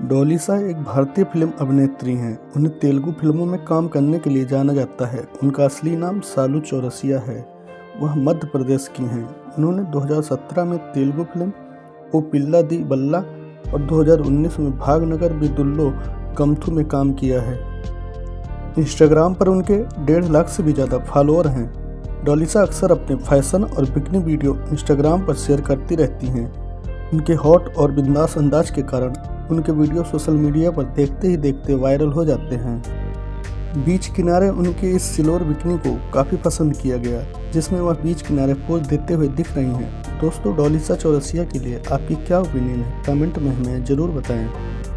डोलिसा एक भारतीय फिल्म अभिनेत्री हैं। उन्हें तेलुगु फिल्मों में काम करने के लिए जाना जाता है। उनका असली नाम सालू चौरसिया है। वह मध्य प्रदेश की हैं। उन्होंने 2017 में तेलुगु फिल्म ओ पिल्ला दी बल्ला और 2019 में भागनगर बिदुल्लो कमथु में काम किया है। इंस्टाग्राम पर उनके 1.5 लाख से भी ज़्यादा फॉलोअर हैं। डोलिसा अक्सर अपने फैशन और बिकनी वीडियो इंस्टाग्राम पर शेयर करती रहती हैं। उनके हॉट और बिंदास अंदाज के कारण उनके वीडियो सोशल मीडिया पर देखते ही देखते वायरल हो जाते हैं। बीच किनारे उनके इस सिल्वर बिकनी को काफ़ी पसंद किया गया, जिसमें वह बीच किनारे पोज देते हुए दिख रही हैं। दोस्तों, डोलिसा चौरसिया के लिए आपकी क्या ओपिनियन है? कमेंट में हमें ज़रूर बताएं।